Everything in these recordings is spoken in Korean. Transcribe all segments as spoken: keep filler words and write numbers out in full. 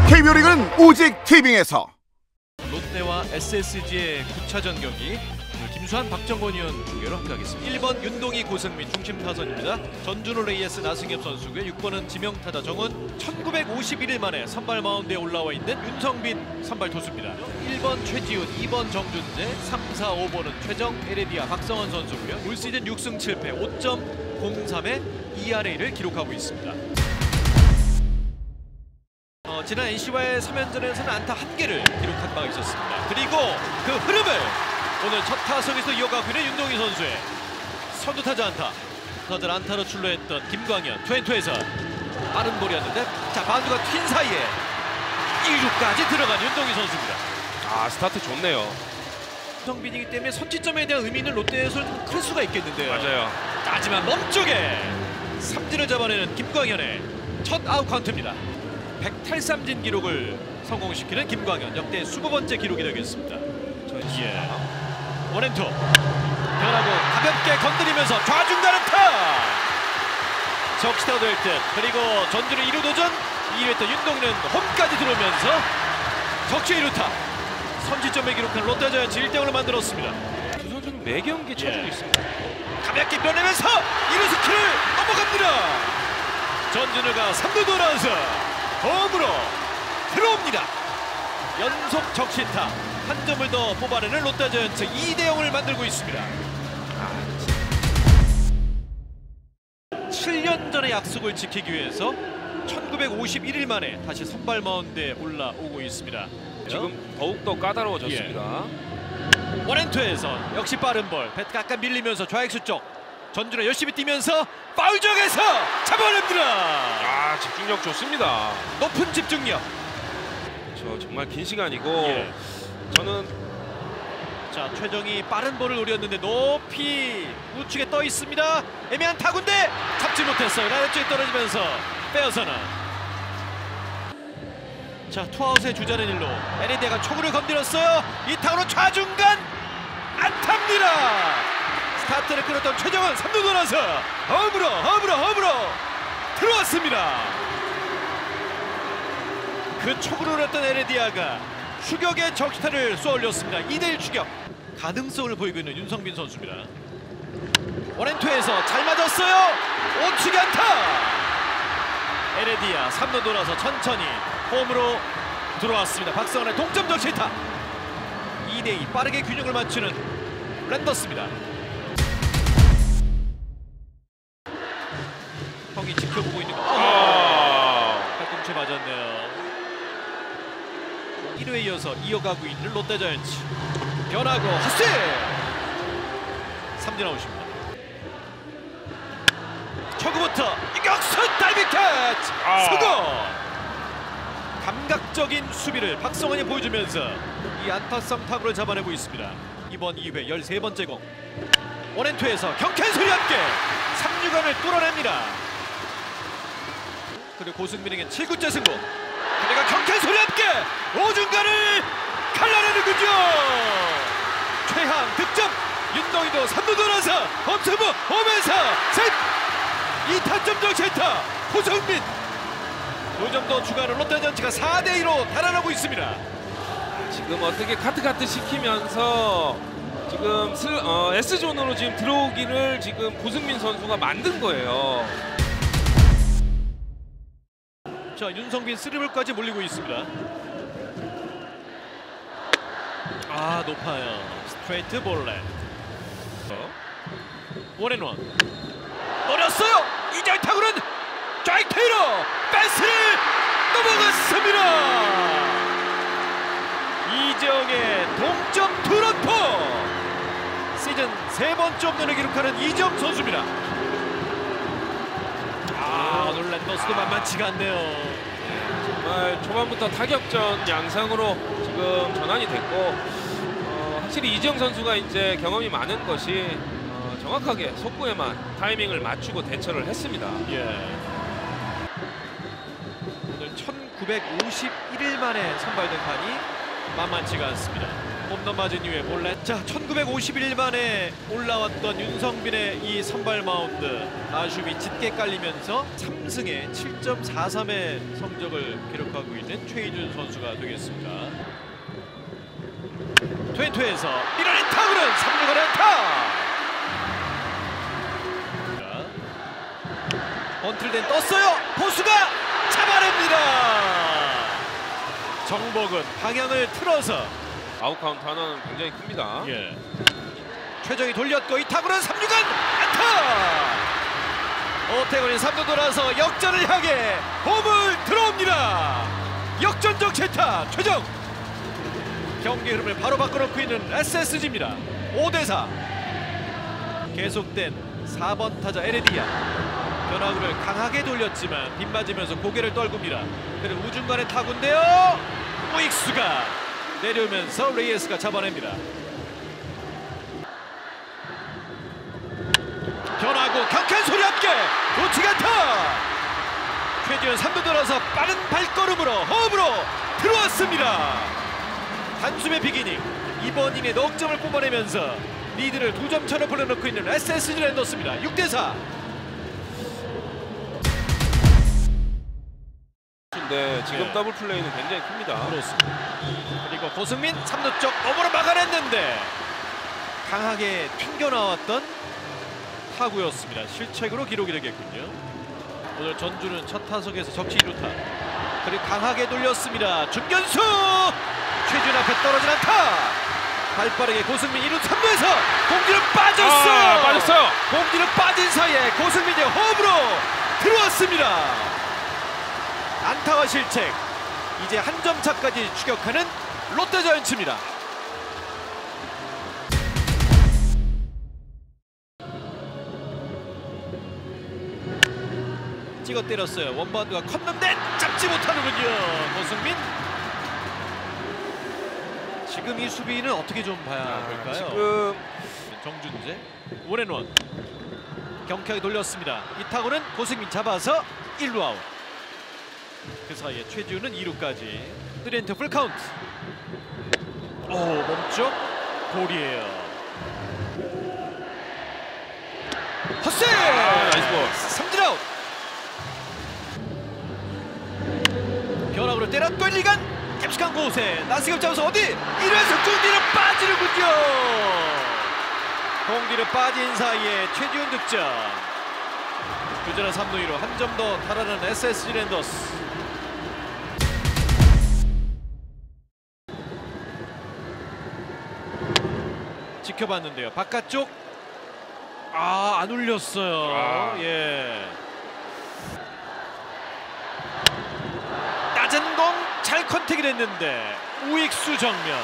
케이비오 리그는 오직 티빙에서. 롯데와 에스에스지의 구 차전 경기, 오늘 김수환, 박정권 위원 중계로 함께하겠습니다. 일 번 윤동희, 고승민 중심 타선입니다. 전준호, 레이에스, 나승엽 선수고요. 육 번은 지명타자 정은. 천구백오십일 일 만에 선발 마운드에 올라와 있는 윤성빈 선발 투수입니다. 일 번 최지훈, 이 번 정준재, 삼, 사, 오 번은 최정, 에레디아, 박성원 선수고요. 올 시즌 육 승 칠 패, 오 점 공삼의 이알에이를 기록하고 있습니다. 어, 지난 엔씨와의 삼 연전에서는 안타 한 개를 기록한 바가 있었습니다. 그리고 그 흐름을 오늘 첫 타석에서 이어가고 있는 윤동희 선수의 선두타자 안타. 타자 안타로 출루했던 김광현, 투앤투에서 빠른 볼이었는데, 자, 바운드가 튄 사이에 이 루까지 들어간 윤동희 선수입니다. 아, 스타트 좋네요. 성빈이기 때문에 선취점에 대한 의미는 롯데에서는 클 수가 있겠는데요. 맞아요. 하지만 몸쪽에 삼진을 잡아내는 김광현의 첫 아웃 카운트입니다. 백탈삼진 기록을 성공시키는 김광현, 역대 이십 번째 기록이 되겠습니다. 예. 원앤투 변하고 가볍게 건드리면서 좌중간 안타. 적시타도 될 듯. 그리고 전주는 이 루 도전. 이 루 했던 윤동희는 홈까지 들어오면서 적시 이 루타. 선취점을 기록한 롯데자이언츠 일 대 영으로 만들었습니다. 두 선수는 매 경기 쳐주고 예. 있습니다. 가볍게 밀어내면서 이 루 스킬을 넘어갑니다. 전준우가 삼 루 돌아서 홈으로 들어옵니다. 연속 적시타, 한 점을 더 뽑아내는 롯데자이언츠 이 대 영을 만들고 있습니다. 칠 년 전의 약속을 지키기 위해서 천구백오십일 일 만에 다시 선발 마운드에 올라오고 있습니다. 지금 더욱더 까다로워졌습니다. 예. 원앤투에서 역시 빠른 볼, 배트가 약간 밀리면서 좌익수 쪽 전준우 열심히 뛰면서 파울 쪽에서 잡아냅니다. 아, 집중력 좋습니다. 높은 집중력. 저 정말 긴 시간이고, 예. 저는 자, 최정이 빠른 볼을 노렸는데 높이 우측에 떠 있습니다. 애매한 타구인데 잡지 못했어요. 라인 쪽에 떨어지면서 빼어서는. 자, 투아웃의 주자는 일루. 에레디아가 초구를 건드렸어요. 이 타구로 좌중간 안타입니다. 스타트를 끊었던 최정은 삼 루 돌아서 홈으로 홈으로 홈으로 들어왔습니다. 그 초구를 노렸던 에레디아가 추격의 적시타를 쏘아올렸습니다. 이 대 일 추격. 가능성을 보이고 있는 윤성빈 선수입니다. 원앤투에서 잘 맞았어요. 오축 안타. 에레디아 삼 루 돌아서 천천히 홈으로 들어왔습니다. 박성원의 동점 적시타. 이 대 이 빠르게 균형을 맞추는 랜더스입니다. 형이 지켜보고 있는 거. 아, 팔꿈치 맞았네요. 일 회에 이어서 이어가고 있는 롯데자이언츠. 변하고 헛스! 삼진 아웃입니다. 초구부터 이격수 다이빙 캐치! 아. 성공! 감각적인 수비를 박성원이 보여주면서 이 안타성 타구를 잡아내고 있습니다. 이번 이 회 열세 번째 공. 원앤투에서 경쾌한 소리 함께 삼루간을 뚫어냅니다. 그리고 고승민에게 칠 구째 승부. 그래가 경쾌한 소리 함께 오중간을 갈라내는군요. 최항 득점. 윤동희도 삼 루 돌아서 홈스부 홈에서 셋. 이 타점 적시타. 고승민 두 점 더 추가로 롯데자이언츠가 사 대 이로 달아나고 있습니다. 지금 어떻게 카트카트 시키면서 지금 슬, 어, S존으로 지금 들어오기를 지금 고승민 선수가 만든 거예요. 자, 윤성빈 쓰리볼까지 몰리고 있습니다. 아, 높아요. 스트레이트 볼넷. 원앤원 노렸어요. 이장 타구는 좌익 테이로 펜스를 넘어갔습니다. 이정의 동점 투런포. 시즌 세 번째 홈런을 기록하는 이정 선수입니다. 아, 오늘 랜더스도 만만치가 않네요. 정말 초반부터 타격전 양상으로 지금 전환이 됐고, 어, 확실히 이지영 선수가 이제 경험이 많은 것이 어, 정확하게 속구에만 타이밍을 맞추고 대처를 했습니다. 예. 오늘 천구백오십일 일 만에 선발 등판이 만만치가 않습니다. 홈런 맞은 이후에 볼넷. 자, 천구백오십일 만에 올라왔던 윤성빈의 이 선발 마운드. 아쉬움이 짙게 깔리면서 삼 승에 칠 점 사삼의 성적을 기록하고 있는 최희준 선수가 되겠습니다. 트웬투에서 밀어낸 타구는 삼 루간 안타. 번틀된 떴어요. 포수가 잡아냅니다. 정복은 방향을 틀어서 아웃 카운트 하나는 굉장히 큽니다. 예. 최정이 돌렸고 이 타구는 삼 루간 안타. 오태곤이 삼 루 돌아서 역전을 향해 홈을 들어옵니다. 역전적 제타 최정. 경기 흐름을 바로 바꿔놓고 있는 에스에스지입니다. 오 대 사. 계속된 사 번 타자 에레디아. 변화구를 강하게 돌렸지만 빗맞으면서 고개를 떨굽니다. 그리고 우중간의 타구인데요. 우익수가 내려오면서 레이에스가 잡아냅니다. 변화구 강한 소리 함께 놓치지 않다. 최지현 삼 루 돌아서 빠른 발걸음으로 홈으로 들어왔습니다. 단숨의 비기닝. 이번 이닝에 넉 점을 뽑아내면서 리드를 두 점 차로 벌려놓고 있는 에스에스지 랜더스입니다. 육 대 사. 네, 지금 네. 더블 플레이는 굉장히 큽니다. 그렇습니다. 그리고 고승민 삼 루 쪽 너머로 막아냈는데 강하게 튕겨나왔던 타구였습니다. 실책으로 기록이 되겠군요. 오늘 전주는 첫 타석에서 적시 이 루타. 그리고 강하게 돌렸습니다. 중견수 최준 앞에 떨어진 안타. 발빠르게 고승민 이 루 삼 루에서 공기를 빠졌어. 아, 빠졌어요. 공기를 빠진 사이에 고승민이 홈으로 들어왔습니다. 안타와 실책. 이제 한 점 차까지 추격하는 롯데자이언츠입니다. 찍어 때렸어요. 원바운드가 컸는데 잡지 못하는군요. 고승민. 지금 이 수비는 어떻게 좀 봐야 아, 될까요? 지금 정준재 원앤원 경쾌하게 돌렸습니다. 이 타구는 고승민 잡아서 일 루 아웃. 그 사이에 최지우는 이 루까지. 쓰리엔트 풀카운트. 오, 몸쪽 볼이에요. 헛세! 아, 나이스 볼. 삼진 아웃. 변화구를 때렸고 일 루간 깊숙한 곳에 나스겹 잡아서 어디? 일 루에서 공뒤로 빠지는군요. 공뒤로 빠진 사이에 최지훈 득점. 주자는 삼 루 이 루 한 점 더 달아나는 에스에스지 랜더스. 지켜봤는데요. 바깥쪽 아, 안 울렸어요. 아. 예. 낮은 공 잘 컨택이 됐는데 우익수 정면.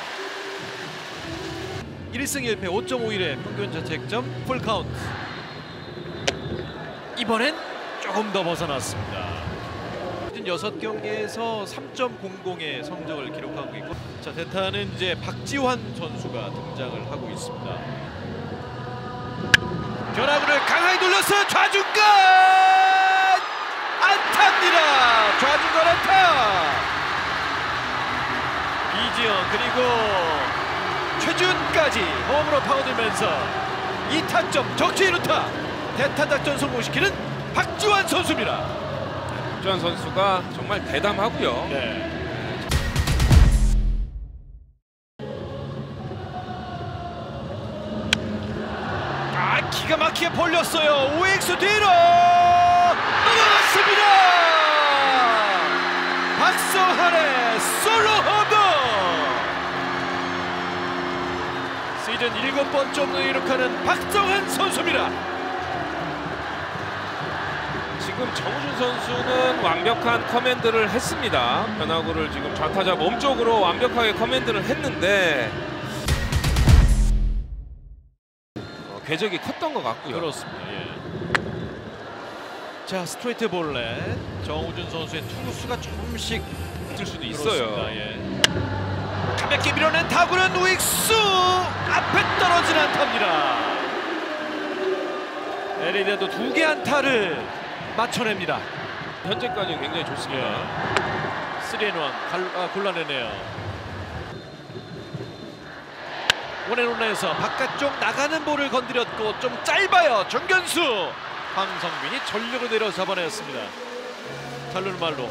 일 승 일 패 오 점 오일의 평균 자책점 풀카운트. 이번엔 조금 더 벗어났습니다. 여섯 경기에서 삼 점 공공의 성적을 기록하고 있고, 자, 대타는 이제 박지환 선수가 등장을 하고 있습니다. 변화구를 강하게 돌려서 좌중간 안타입니다. 좌중간 안타. 이지영 그리고 최준까지 홈으로 파고들면서 이 타점 적시 이 루타. 대타 작전 성공시키는 박지환 선수입니다. 박지환 선수가 정말 대담하고요. 네. 아, 기가 막히게 벌렸어요. 우익수 뒤로 넘어갔습니다. 박성환의 솔로 홈런. 시즌 일곱 번째 홈런을 기록하는 박성환 선수입니다. 지금 정우준 선수는 완벽한 커맨드를 했습니다. 변화구를 지금 좌타자 몸쪽으로 완벽하게 커맨드를 했는데 어, 궤적이 컸던 것 같고요. 그렇습니다. 예. 자, 스트레이트 볼넷. 정우준 선수의 투수가 조금씩 있을 수도 있어요. 그렇습니다. 예. 가볍게 밀어낸 타구는 우익수 앞에 떨어진 안타입니다. 에리데도 두 개 안타를 맞춰냅니다. 현재까지는 굉장히 좋습니다. 쓰리 앤 원 아, 골라내네요. 원앤원에서 바깥쪽 나가는 볼을 건드렸고 좀 짧아요. 정견수 황성빈이 전력을 내려 잡아냈습니다. 잘루는 말로.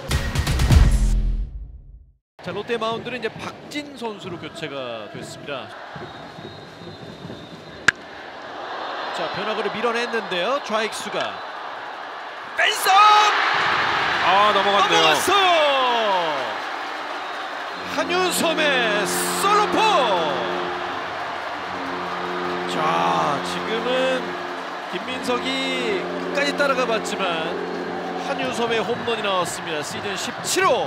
자, 롯데 마운드는 이제 박진 선수로 교체가 됐습니다. 자, 변화구를 밀어냈는데요. 좌익수가 펜스 아, 넘어갔네요. 넘어갔어요. 한윤섬의 솔로포. 자, 지금은 김민석이 끝까지 따라가 봤지만 한윤섬의 홈런이 나왔습니다. 시즌 십칠 호.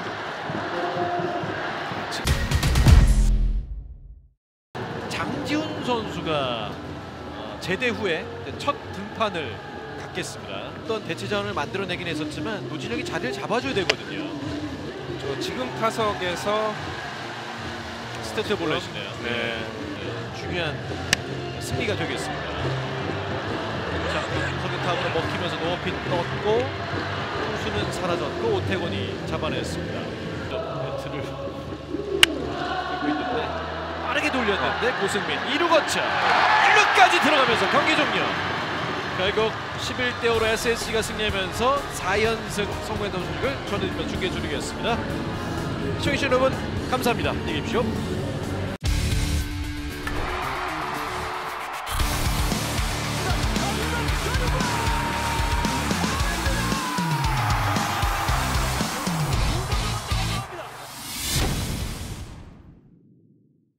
장지훈 선수가 제대 후에 첫 등판을 갖겠습니다. 어떤 대체 자원을 만들어내긴 했었지만 노진혁이 자리를 잡아줘야 되거든요. 저 지금 타석에서 스태트 볼넷이네요. 네. 네, 중요한 승리가 되겠습니다. 자, 서기타운으로 먹히면서 노어핏 넣었고 투수는 사라졌고 오태곤이 잡아냈습니다. 배트를 들고 있는데 빠르게 돌렸는데 고승민 이 루 거쳐 일 루까지 들어가면서 경기 종료. 결국 십일 대 오로 에스에스지가 승리하면서 사 연승 성공했던 소식을 전해드리며 중계 줄이겠습니다. 시청해주신 여러분 감사합니다. 안녕히 계십시오.